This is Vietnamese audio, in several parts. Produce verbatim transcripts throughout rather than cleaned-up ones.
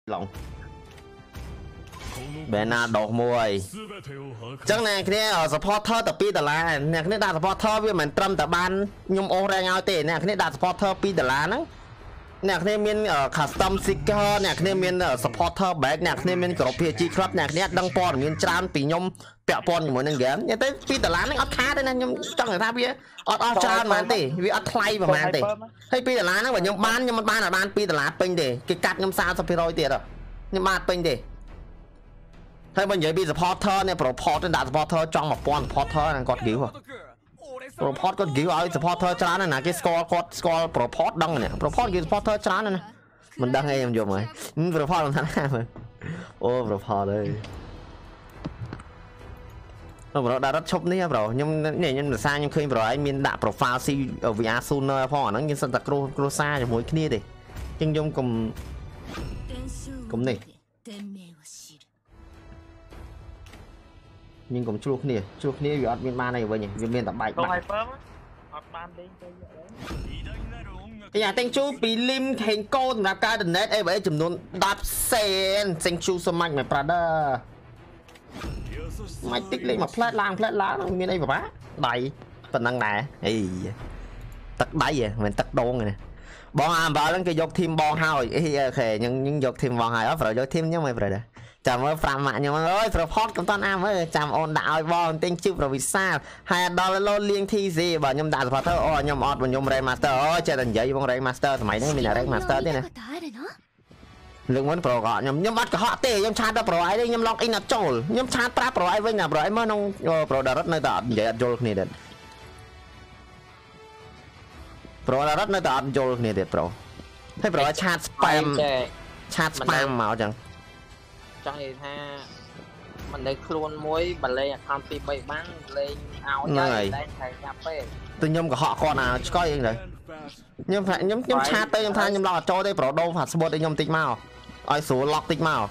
lòng bên nào đổ mùi chẳng này cái ở supporter tập pi tờ lá này cái đạt supporter với mình trâm tập ban nhung ô ra nhau tiền này cái đạt supporter pi tờ lá nó nè cái miền ở custom sticker nè cái miền ở supporter back nè cái miền của pê giê club nè cái đăng pon miền tràn pi nhung bẹo pon như một năng game như thế pi tờ lá nó ấp khá đấy nè nhung trong người ta biết ọt ọt tràn mà tỷ vì ọt play mà mà tỷ hay pi tờ lá nó phải nhung ban nhưng mà ban là ban pi tờ lá pin để cái cắt nhung sao sao pi rồi tiền rồi nhưng mà pin để hay bây giờ bị supporter này support đặt supporter trong một con supporter này còn kiểu à support còn kiểu ở supporter chán này nè cái score có score support đăng này support kiểu supporter chán này mình đăng hay em dùng rồi support làm thế nào rồi ô support đây nó đã rất chốc nè bro nhưng này nhưng mà sao nhưng khi rồi anh mình đã profile si ở via Suner phò nó như Santa Cruz Crosa cho mỗi kia đi nhưng dùng cùng cùng này nhưng cũng chuột nè chuột nè vì admin ban này vậy nhỉ vì miền tập bảy bảy cái nhà tên chú bị lim thành cô là ca đền nét ấy vậy chùm luôn đạp sen xanh chú số mạnh mày brother mày tích lên mà flat lang flat lá nó miền đây mà bá đầy phần năng nè ấy tắt đáy vậy mình tắt đôn này nè bọn anh bảo lên cái dọc thêm bọn hai ấy khề nhưng nhưng dọc thêm bọn hai đó phải dọc thêm nhá mày brother chào ơi phàm mạng nhưng mà ơi support của toàn am ơi chào ôn đạo bon tên chụp rồi vì sao hai đô la liên thi gì bảo nhom đạo supporter ôi nhom ọt và nhom remaster ôi chơi thành giấy bông remaster mày đấy mình là remaster thế này lượng muốn pro gọi nhom nhom bắt cả họ tê nhom chat pro ấy đi nhom log in là trôi nhom chat pro ấy với nhà pro ấy mới nông pro đã rất nơi tạo vậy trôi này đấy pro đã rất nơi tạo trôi này đấy pro thấy pro chat spam chat spam màu chẳng trong này ha mình đây luôn muối bật lên tham phi bảy bán lên áo này tôi nhôm của họ con nào coi rồi nhưng phải nhóm nhóm chat tới nhóm than nhóm lo cho đây pro đâu phạt sport đây nhóm tích màu ai số lọc tích màu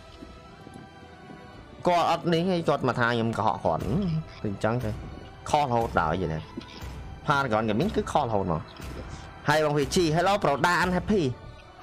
có ớt ní hay chọt mà than nhóm của họ còn tình trắng thôi kho hột đảo vậy này pha còn cái miếng cứ kho hột mà hay bằng vị trí hello pro đa ăn happy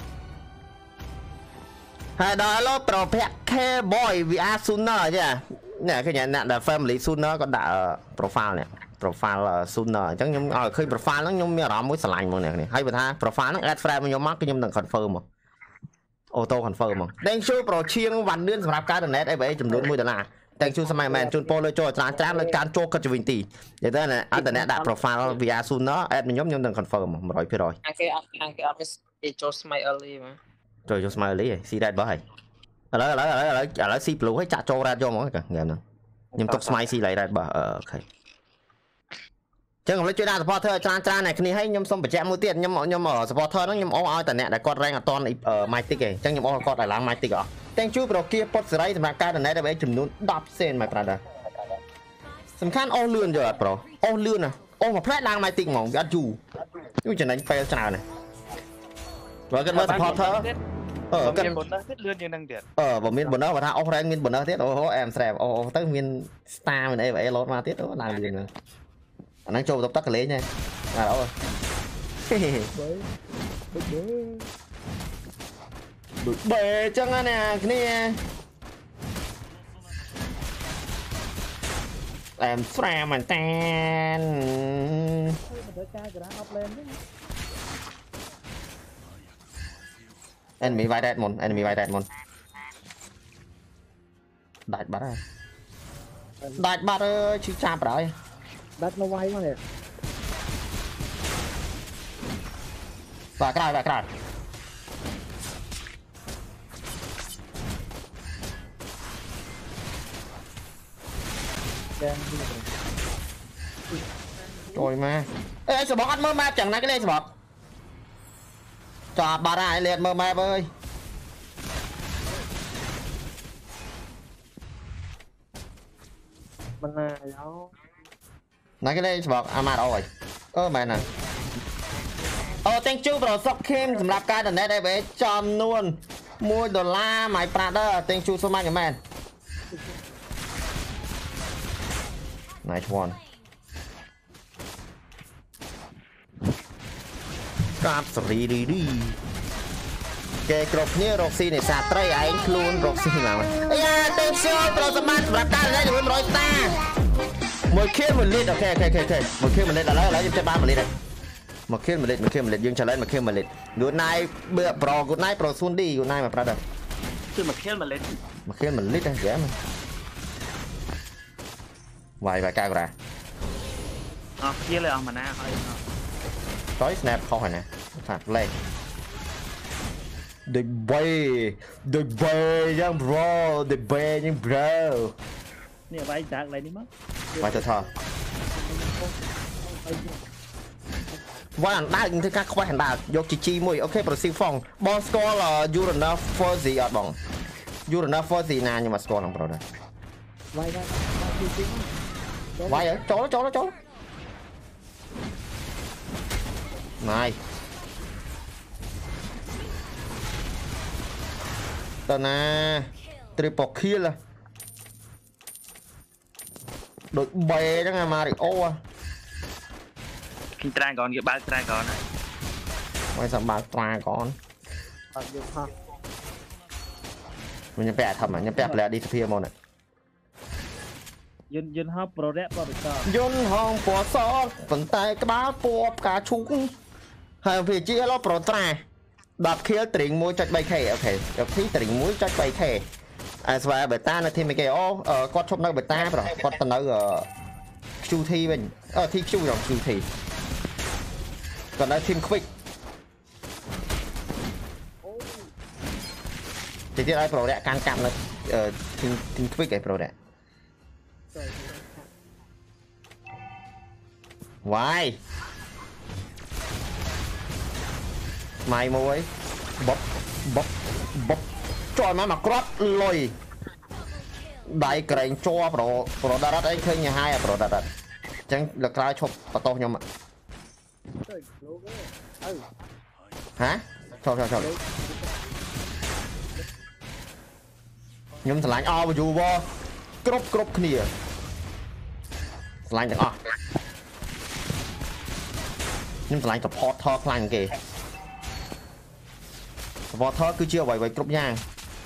hai đó là pro pet ke boy vì a Suner chứ nè cái nhà nạn là family Suner còn đã profile nè profile là Suner chắc nhóm ở khi profile nó nhóm miệng đó mới sờ lạnh một nè hay vậy ha profile nó add friend nhóm mắc cái nhóm đừng confirm mà auto confirm mà đang show pro chiên vạn điên sập cá đường net ấy vậy chấm đúng mười đợt là đang show xem màn chun polo cho tràn tràn lên can cho cái chữ vinti vậy thế này internet đã profile vì a Suner add nhóm nhóm đừng confirm mà rồi phía rồi anh cái anh cái office cho smiley mà rồi cho smiley này si đây bỏ hay ở đó ở đó ở đó ở đó si blue hay chặt cho ra cho món cả nghe nè nhưng tục smile si lại đây bỏ ok chứ còn lấy chuyện nào supporter trang trang này khi hay nhom xong phải chạm mua tiền nhom nhom ở supporter nó nhom ô ai tại nè đã con rank toàn ở my tick này chẳng nhom ô con đại lang my tick à thank you pro kia post right mà cái này đã bị chùm nút đập sen my brother sầm khăn ô lươn rồi pro ô lươn à ô mà play lang my tick mỏng gạt dù như chuyện này fail chào này rồi cái mới supporter ờ cái bốn đó thiết lươn như năng điện ờ và miền bốn đó và thao ông rank miền bốn đó thiết ô em xem ô tới miền star mình đây vậy lót mà thiết đó làm gì nữa năng trâu tóc tắt cái lấy nha à đâu rồi bể chân nè cái này em fra mình tan enemy vai dead mon enemy vai dead mon đại bắt rồi đại bắt ơi chứ chạm rồi đất nó quay quá nè và cái này và cái này rồi mà ê sợ bọt mơ map chẳng là cái này sợ bọt cho bà này liệt mơ map ơi bên này đâu nói cái đâyบอกอามาดrồiเออแม่น่ะโอ้ thank you bro ซับเข้มสำหรับการดันได้ไปจอมนวลมวยดอลลาร์หมายปราดเดอร์ thank you so much แม่ nice one กราบสรีดีดี kê cột như Roxy này sạt tray anh luôn Roxy nào ây da tên siêu pro sâm mát và ta lấy được rồi ta một kia một lít ok ok ok một kia một lít là lấy lấy cho ba một lít này một kia một lít một kia một lít dương trả lấy một kia một lít good night bữa pro good night pro xuân đi good night mà brother chứ một kia một lít một kia một lít này dễ mà vài vài cao ra ờ kia là mà na thôi tối snap không phải nè phạt lên the bay the bay young bro the bay young bro nè vay chạc lại đi mất vài thơ thơ vài anh đã những thứ khác khoai hành đà vô chi chi mùi ok bro siêu phong bon score là you enough for gì ở bằng you enough for gì nè nhưng mà score làm bro đây vay vay vài ở chỗ đó chỗ đó chỗ này tao nè triple kill là đội bè đó nghe Mario à kinh trang còn cái ba trang còn này mày sao ba trang còn mình nhập bè thầm à nhập bè là đi thực hiện môn này dân dân hấp pro rap bao được dân hong của sót phần tay cái bá po cá trúng hai vị chia lo pro tra đập kia tỉnh mũi chặt bay khè ok đập khí tỉnh mũi chặt bay khè à và bệ ta là thêm mấy cái ô ở con chốt nơi bệ ta rồi con tận nơi ở chu thi mình ở thi chu rồi chu thi còn đây thêm quick thì tiếp đây pro đẹp can cam là ờ thêm thêm quick cái pro đẹp Why? Mày môi bóp bóp bóp trời má mà crop lôi đại kênh cho pro pro đắt ấy khơi nhà hai à pro đắt chẳng là cái chụp và to nhau mà hả thôi thôi thôi nhưng thằng lạnh o mà dù vô crop crop kia lạnh được à nhưng lại tập hot thơ lành kì vọt thơ cứ chưa vậy vậy cục nhang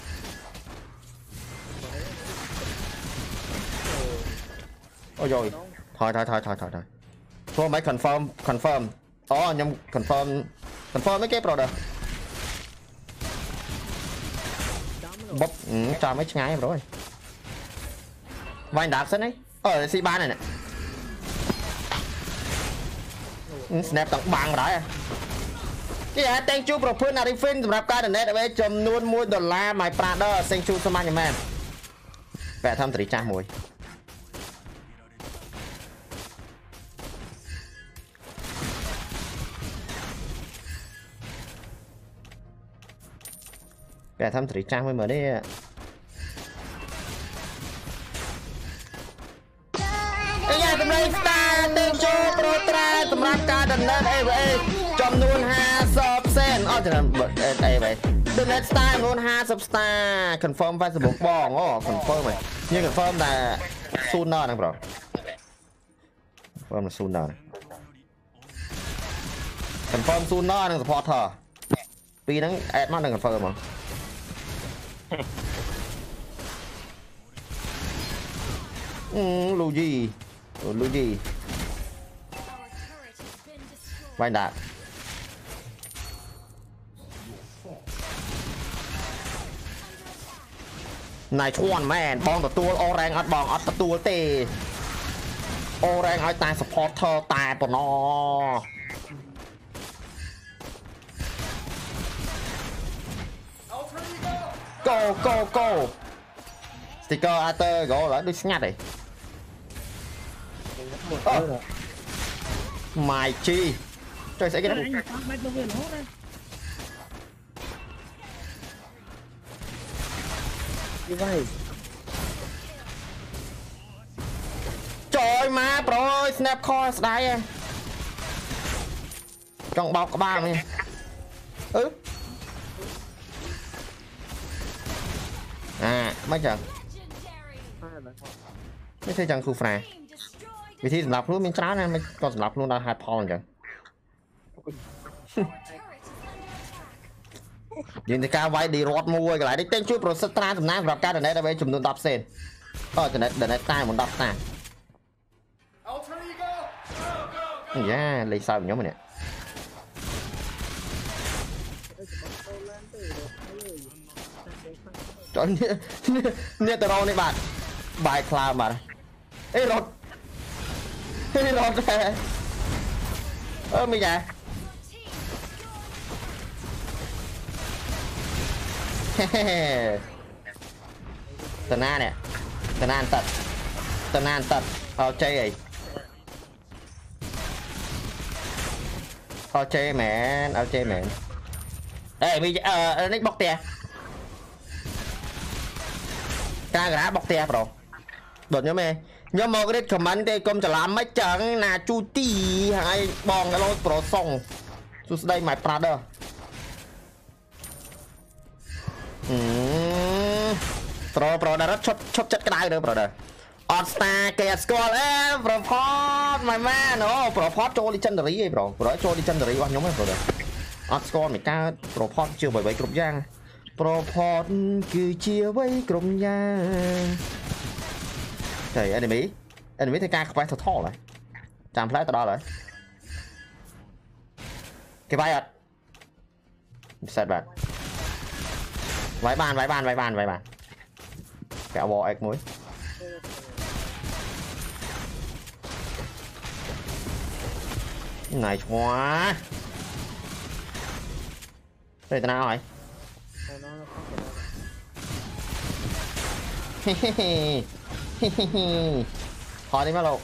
ôi rồi thôi thôi thôi thôi thôi thôi thôi mấy confirm confirm ó nhưng confirm confirm mấy cái rồi bốc cho mấy ngay rồi vai đạp sân ấy ở C ba này nè snap tặng bằng rồi cái gì thank you for putting out fin sำหรับการเน็ตเอาไว้จำนวนมวยดอลลาร์ my brother thank you so much man แปะทำตรีจ้ามวยแปะทำตรีจ้ามวยเหมือนได้กำไรสตาร์เติมโชว์โปรตราสำหรับการดำเนินเอเวจำนวนห้าสิบเส้นอ๋อจะทำเอเวดำเนินสตาร์จำนวนห้าสิบสตาร์คอนเฟิร์มไฟสบุกบองอ๋อคอนเฟิร์มไหมนี่คอนเฟิร์มแต่ซูนอร์นะบรอคอนเฟิร์มซูนอร์คอนเฟิร์มซูนอร์นึงสปอร์ตเธอปีนั้นแอดมากนึงคอนเฟิร์มมั้งอืมลูจีลูจีไว้ด่านายชวนแม่บองตัวโอแรงอัดบองอัดตัวเตโอแรงอัดตายสปอร์ตเธอตายปนอโกโกโกสติ๊กเกอร์อาร์เตอร์ก็แล้วดูงัดเลยmày chi trời sẽ cái này như vậy trời má rồi snap core đây trong bọc có ba này ừ à mấy chẳng mấy thế chẳng khu phàวิธีสำหรับรู้มันช้านะมันก็สำหรับรู้ได้ไฮพอลจัง nhìn thấy ca vay đi rót mua cái lại đi tên chui pro stra tầm nát vào ca đợt này đã về chùm đồn đập sen ờ đợt này đợt này tai một đập ta yeah lấy sao nhóm mình nè trời nè tao đâu này bạn bài cloud mà ê rót ê rót ơ mình à tần na nè tần an tật tần an tật ao chơi ấy ao chơi mẹ ao chơi mẹ đây bây giờ ờ nick bóc tè ca gã bóc tè rồi đột nhóm mê nhóm một cái comment đây công trả làm mấy chẳng là chu ti hai bong cái lối pro xong chú đây mày brother pro pro đã rất chốt chốt chất cái đai nữa pro đây on star kẹt score ê pro pot mày man nó pro pot cho đi chân được ý pro pro cho đi chân được ý qua nhóm ấy pro đây on score mày ca pro pot chưa bởi vậy cục giang pro pot cứ chia với cục giang trời enemy enemy thấy ca không phải thật thò lại chạm flash tao đó lại cái bay ạ set back vãi bàn vãi bàn vãi bàn vãi bàn kẹo bò ếch muối này quá đây tao nào rồi thôi đi má lộ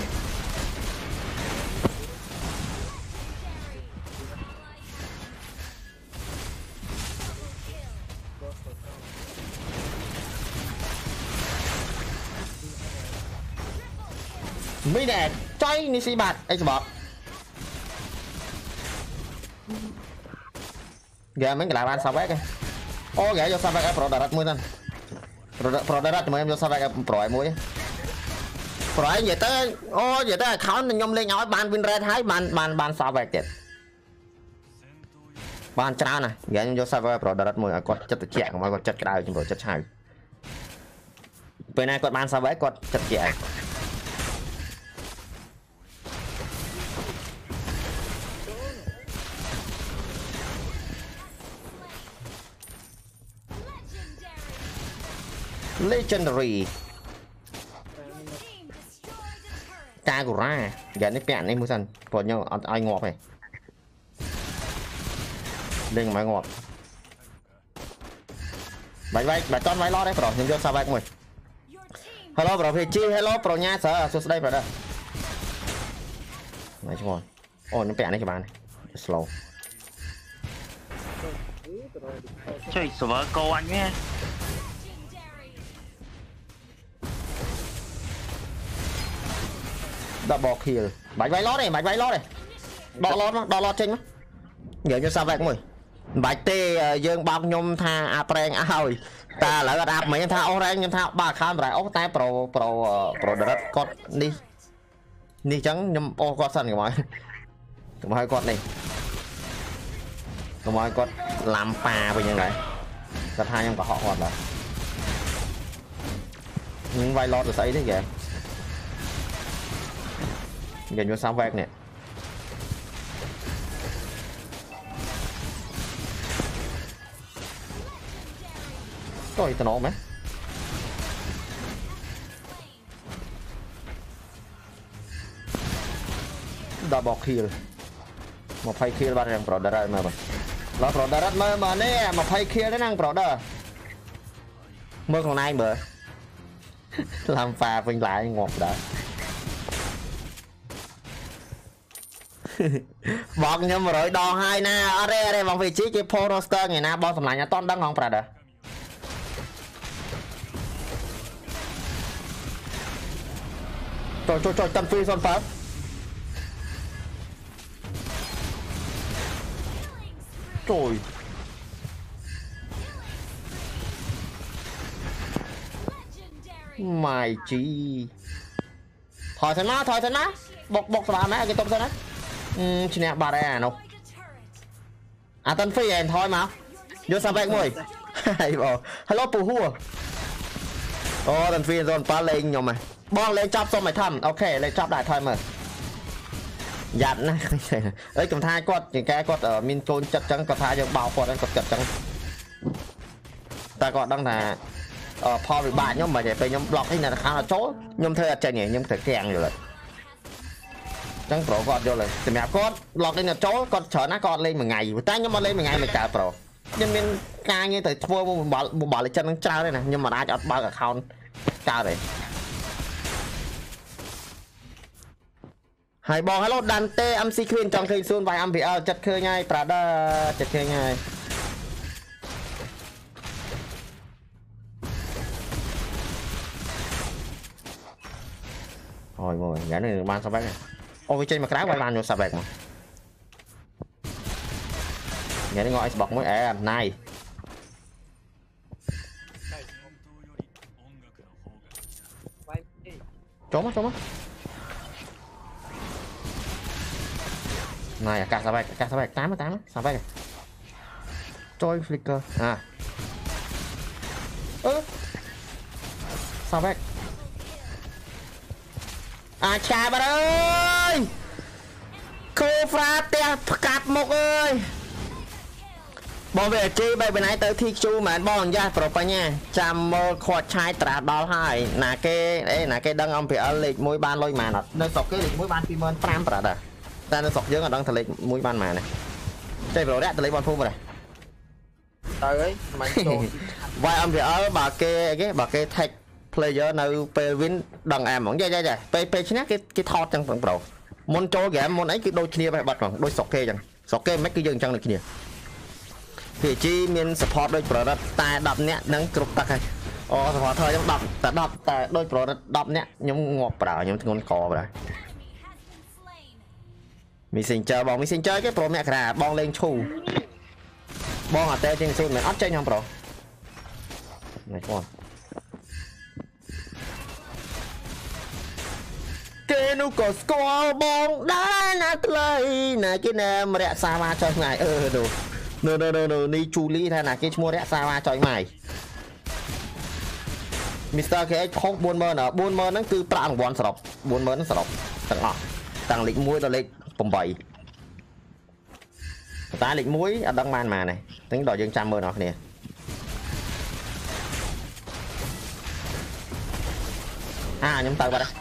mi nè chơi ni si bạt anh bọt gà mấy cái làm ăn sao vét kìa ô gà vô sao vét pro đợt mũi thân pro đợt mà em vô sao vét pro mũi pro anh vậy tới ô vậy tớiเขาnhom lên nói ban win red hai ban ban ban sao vét chết ban trao nè gà vô sao vét pro đợt mũi còn chất tự chẹt mà còn chất cái đau trong pro chất hai bên này còn ban sao vét còn chất chẹt legendary ca của ra giờ nó bẹn này mua sân còn nhau ai ngọt này đừng máy ngọt bài bay bài con máy lo đấy rồi nhưng cho sao bay mày hello bro phía chi hello pro nha sợ xuống đây rồi đây này chúng rồi ôi nó bẹn đấy các bạn này slow chơi server cô anh nhé double kill bạch váy lót này bạch váy lót này đọ lót đó đọ lót trên giờ cho sao vậy mày bạch tê dương bọc nhôm tha apreng ao ta lại đạp mấy tha orange nhôm tha ba khám lại ốc tay pro pro pro đợt con đi đi trắng nhôm ô con sân của mọi của mọi con này của mọi con làm pà với như này thật hai em có họ hoạt rồi những vai lót được thấy thế kìa giờ vô sao vẹt nè coi tao nổ mấy double kill một phay kill bạn rằng pro đợt mà nó pro đợt mà mà nè một phay kill nó năng pro đợt mơ còn ai bữa làm pha vinh lại ngọt đã bọt nhưng mà rồi đo hai na ở đây ở đây bằng vị trí cái pro roster ngày na bao tầm lại nhà ton đang ngon phải trời trời trời tân phi son pháp trời mày chi thôi thôi má thôi thôi má bọc bọc bà má cái tôm sao đó ừ chị nè bà đây à đâu à tân phi em thôi mà vô sao vậy mồi hay bỏ hello pù hua ô đàn phi rồi pa lên nhom mày bong lên chop xong mày thầm ok lên chop đại thôi mà dặn nè ấy cầm thai quật những cái quật ở min côn chặt trắng cầm thai cho bao quật đang quật chặt trắng ta còn đang là ờ pho bị bạn nhóm mà đểไปnhóm block ấy là khá là chó nhóm thuê chạy nhỉ nhóm thể kèng rồi chẳng pro gọt vôเลยแต่แมวก็ล็อกlên là chó còn chở nó còn lên một ngày tay nhưng mà lên một ngày mà cả pro nhân viên ca như từ thua một bỏ một bỏ lại chân nó trao đây này nhưng mà ai chọn bao cả khôn trao đấy hai bong hello Dante em si queen trong khi xuân vài em bị ao chặt khơi ngay Prada chặt khơi ngay rồi rồi gã này ban sao bác này ôi trên mà cái quay ban vô sao bạc mà gã này ngồi bọc mới ẻ này trốn mất trốn mất này cả sao bạc cả sao bạc tám mươi tám sao bạc trôi flicker à ơ sao bạc à cha bà ơi cô fra tè cạp một ơi bọn về chi bây bên này tới thi chu mà bọn ra pro pa nha chăm mơ khoa chai trả đó hai là cái đấy là cái đăng ông phải ở lịch mũi ban lôi mà nó nơi sọc cái lịch mũi ban phim ơn pram trả đó ta nó sọc dưỡng ở đăng thời lịch mũi ban mà này chơi pro đã lấy bọn phun rồi này tới ấy vài ông phải ở bà kê cái bà kê thạch playerនៅពេល win ដឹង em ហ្មងចាចាពេលពេលឈ្នះគេគេថតចឹងបងប្រូមុនចូលហ្គេមមុនអីគឺដូចគ្នាបែបបាត់ហ្មងដូចស្រុកគេចឹងស្រុកគេមិនគឺយើងចឹងដូចគ្នា พี จี មាន support ដូច product តែ đập នាក់នឹងគ្រប់ទឹកហើយអូ support ធ្វើចឹង đập តែ đập តែដូច product đập នាក់ខ្ញុំងាប់ប្រើខ្ញុំធ្ងន់កប្រើ Messenger បង Messenger គេ pro មករាបងលេងឈូបងអត់តែជាងស៊ូនមិនអត់ចេញខ្ញុំ pro ណែបង គេនោះក៏ស្គាល់បងដែរណាថ្លៃណាគេណែរក្សាមកចុះថ្ងៃអឺនោះនៅនៅនៅនេះជូលីថាណាគេឈ្មោះរក្សាមកចុះថ្ងៃ Mister គេផុស bốn mươi ណា bốn mươi ហ្នឹងគឺប្រាក់រង្វាន់សរុប bốn mươi ហ្នឹងសរុបទាំងអស់តាំងលេខមួយដល់លេខeightតែលេខមួយអត់ដឹងបានប៉ុន្មានទេទាំងដល់យើងចាំមើលអ្នកគ្នាអាខ្ញុំទៅបាត់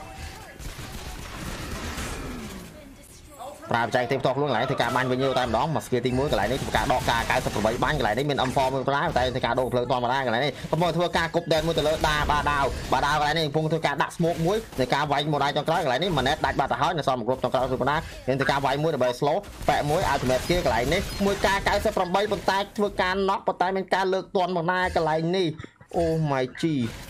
ប្រើបច្ចេកទេសផ្ទាល់ខ្លួនកន្លែងធ្វើការបាញ់វិញយកតែម្ដងមកស្គីទី1កន្លែងនេះធ្វើការដកការ98បាញ់កន្លែងនេះមាន M four មួយផ្លែតែធ្វើការដកភ្លើងធម្មតាកន្លែងនេះកំពុងធ្វើការគប់ដែនមួយទៅលើដាបាដាវបាដាវកន្លែងនេះកំពុងធ្វើការដាក់ smoke មួយនៃការវាយមកដៃចុងក្រោយកន្លែងនេះម៉ាណេតដាច់បាត់ទៅហើយនៅសមគ្រប់ចុងក្រោយធ្វើបណ្ដាមានធ្វើការវាយមួយដើម្បី slow ប៉ែមួយ ultimate skill កន្លែងនេះមួយការ98ប៉ុន្តែធ្វើការ knock ប៉ុន្តែមានការលើកទាន់មកណាកន្លែងនេះ Oh my G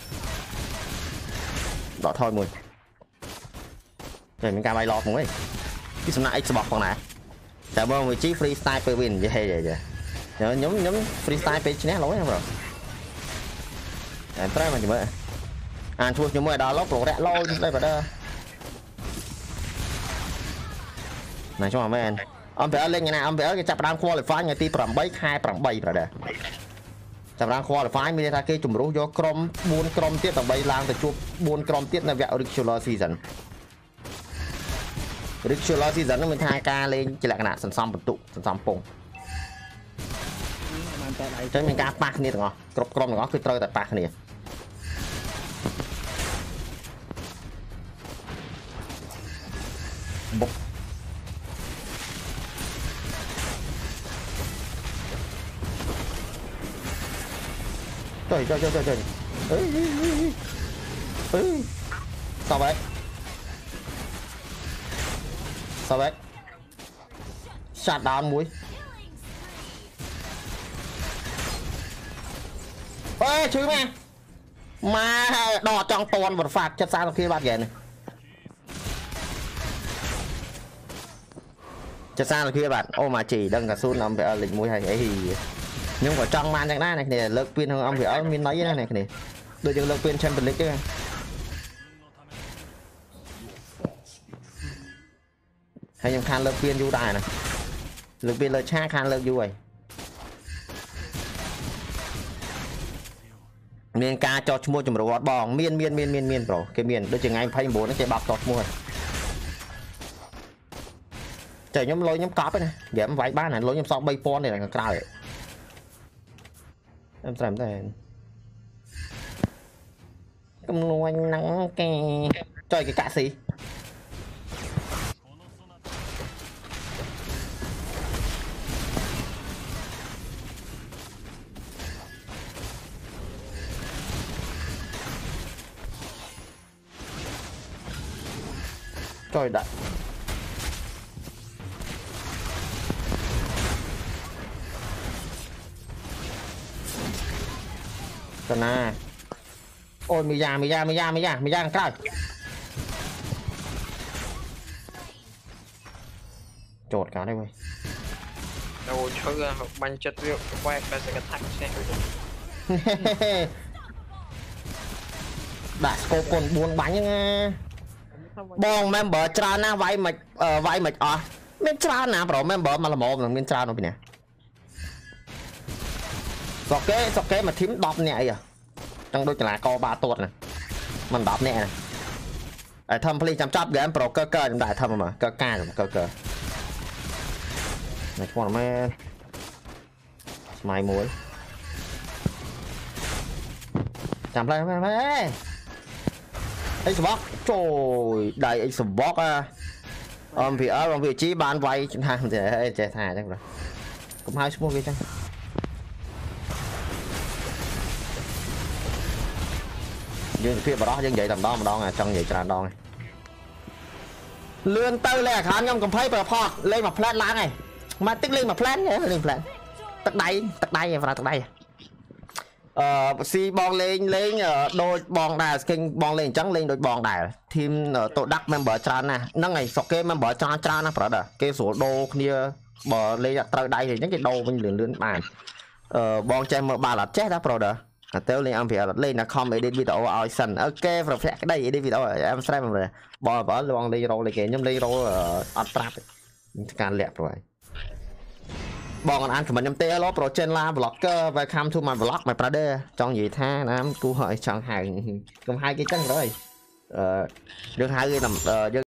ដកថយមួយតែមានការវាយឡប់មួយ ពីសំណាក់ Xbox ផងណាតែបើមួយជី free style ពេល win យេហេយេខ្ញុំខ្ញុំ free style ពេលឈ្នះឡូយណាប្រូតែត្រូវមកជាមួយអានឈ្មោះខ្ញុំមួយដល់ឡូប្ររាក់ឡូយស្ដីបើដើណាចូលមែនអំពីអលេងណាអំពីអគេចាប់ដើម qualify ថ្ងៃទីeightខែeightប្រដើចាប់ដើម qualify មានថាគេជំរុះយកក្រុមfourក្រុមទៀតដើម្បីឡើងទៅជួបfourក្រុមទៀតនៅវគ្គ regular season Regular season នឹងមានថាការលេងជាលក្ខណៈសន្សំបន្ទុកសន្សំពងចឹងមានការប៉ះគ្នាទាំងអស់គ្រប់ក្រុមទាំងអស់គឺត្រូវតែប៉ះគ្នាបុកចុយចុយចុយចុយអេអេតោះបែ sao vậy shut down mũi ôi chứ mà mà đỏ trong toàn vật phạt chất sao khi bạn ghé này chất sao khi bạn ô mà chỉ đừng cả xuống nằm về lịch mũi hay ấy thì nhưng phải trong man chẳng này này này lực pin không ông phải ở miền mấy này này này đôi chân lực pin Champions League chứ hay nhầm khan lực pin du đài này lực pin lời cha khan lực du rồi miền ca cho mua chùm rồi bong miền miền miền miền miền rồi cái miền đôi chừng anh phải bố nó chạy bọc cho mua chạy nhóm lôi nhóm cọp này giảm vài ba này lôi nhóm sau bay pon này là cao đấy em làm thế cầm nuôi nắng kè chơi cái cạ xì trời đất Tần à ôi mì già mì già mì già mì già mì già coi chột cả đây mày đâu chơi học banh chất rượu quay cái sẽ thạch xe đã cô còn buồn bánh nha bong member tra na vay mạch vay mạch à miền tra na pro member mà là một là miền tra nó bị nè sọc kế sọc kế mà thím đọp nhẹ à trong đôi là co ba tuột này mình đọp nhẹ này ở thâm pli chăm chắp game pro cơ cơ trong đại thâm mà cơ ca rồi cơ cơ này còn mẹ mày muối chăm lại mẹ mẹ ấy sập trời đầy ấy sập bóc à ông vì ở ông vị trí ban vay chúng ta để trẻ thà chắc rồi cũng hai số kia chắc dương phía vào đó dân vậy tầm đó mà đo à trong vậy tràn đo này lươn tư lẹ khán nhông cầm thấy bờ phọt lên mặt plan lá này mà tích lên mặt plan nhé lên plan tật đây tật đây và tật đây ờ si bong lên lên đôi bong đài skin bong lên trắng lên đôi bong đài team tổ đắc member tràn nè nâng này sọc cái member tràn tràn nè phải đó cái số đô kia bờ lên từ đây thì những cái đô mình lươn lươn bàn ờ bong chơi mở ba là chết đó pro đó tiêu lên em phải lên là com edit video ao sân ok rồi phải cái đây edit video em xem rồi bò bỏ luôn đi rồi lại kể nhóm đi rồi attrap can lẹp rồi bọn còn ăn của mình em tê lót pro trên la blogger và come to my blog my brother trong gì tha nam tu hỏi chọn hàng cùng hai cái chân rồi ờ được hai cái nằm